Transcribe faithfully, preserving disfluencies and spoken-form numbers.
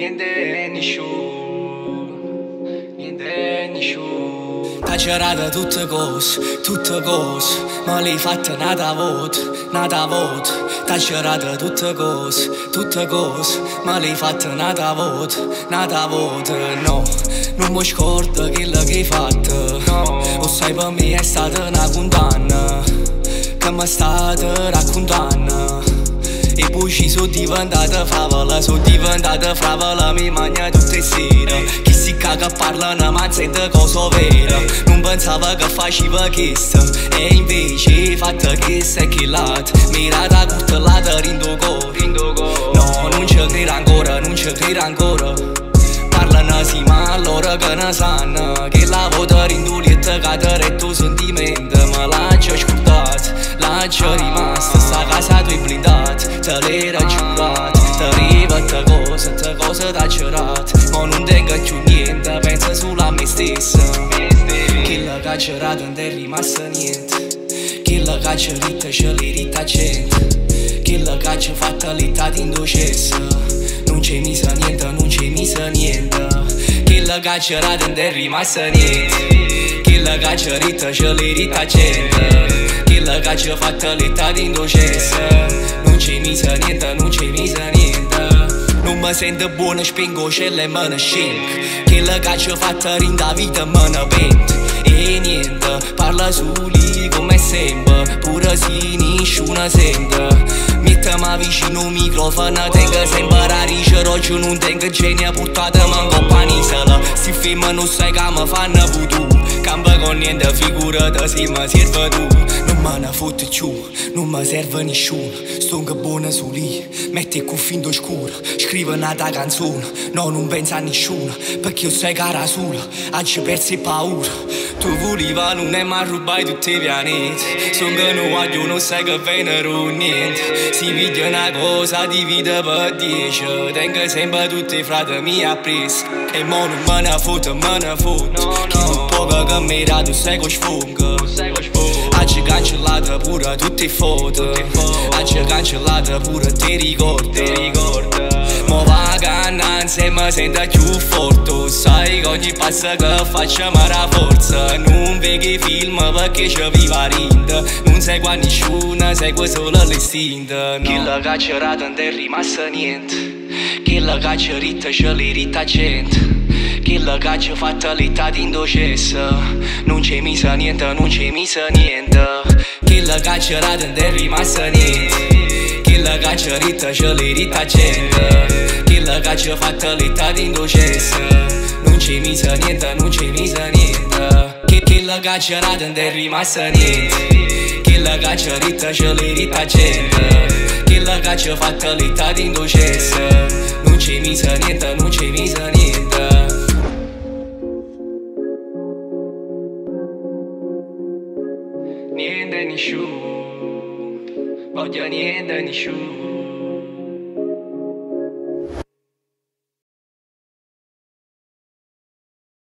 niente nessuno, niente nessuno. T'ha girato tutte cose, tutte cose, ma l'hai fatta nata volta, nata volta. T'ha girato tutte cose, tutte cose, ma l'hai fatta nata volta, nata volta. No, non mi scordo quello che hai fatto, no. Lo sai, per me è stata una condanna che mi state raccontando. E poi ci sono diventata favola, sono diventata favola, mi mangia tutte le sere. Chi si caga parlano ma sente cosa vera. Non pensavo che faceva questo, e invece hai fatto questo e quell'altro. Mirata curtellata rindo cuore. No, non ci credo ancora, non ci credo ancora. Parlano sì ma loro che ne sanno, che la volta rindo lietta che ti retto sentimento. Ma l'ho scordato, l'ho rimasto, sta casa tu hai blindato. Te l'era giurato, te rivetta cose, te cose t'ha girato. Ma non tengo più niente, penso solo a me stesso. Quello che ha girato non è rimasto niente. Quello che ha girato ce l'hai ritta gente. Quello che ha fatto l'età in docessa. Non c'è misa niente, non c'è misa niente. Quello che ha girato non è rimasto niente. Quello che ha girato ce l'hai ritta gente. Quello che ha fatto l'età in docessa. Non c'è misa niente, non c'è misa niente. Non mi sento buono, spengo celle e me ne scendo. Quello che ci fatto rinda vita me ne pento. E niente, parla soli come sempre. Pure se nessuno sente. Mettimi vicino al microfono, tengo sempre a ricere. Oggi non tengo genio, portatemi in coppa un'isola. Si ferma non sai che mi fanno voodoo. Campa con niente, figurati se mi serve tu. Non me ne fotte più, non mi serve nessuno. Sto che buono su lì, metti il cuffio in scuro. Scrivo una canzone, no non pensa a nessuno. Perché io sei cara sola, oggi persi paura. Tu volevi non è mai rubai tutti i pianeti. Sono che non voglio, non sai che Venere o niente. Si vede una cosa, divide per dieci. Tengo sempre tutti i frati miei appresso. E mo non me ne foto, me ne foto. Chi non poco che mi dato sai che sfongo. Oggi cancellate pure tutte le foto. Oggi cancellate pure ti ricordi. Mo vacanza insieme sento più forte. Sai che ogni passo che faccio mi rafforza. Non vedi film perché ci viva rinda. Non segua nessuno, segua solo l'istinto. Quello che ha girato non è rimasto niente. Quello che ha girato ce l'hai ritta gente. Quello che ha fatto l'età in docessa. Non c'è misa niente, non c'è misa niente. Quello che ha girato non è rimasto niente. Quello che ha girato ce l'hai ritta gente. Quello che ha fatto l'età in docessa. Non c'è misa niente, non c'è misa niente. Quello che ha girato non è rimasto niente. Quello che ha girato ce l'hai ritta gente. Quello che ha fatto l'età in docessa. Non c'è misa niente, non c'è misa niente. Niente nessuno, voglio niente nessuno.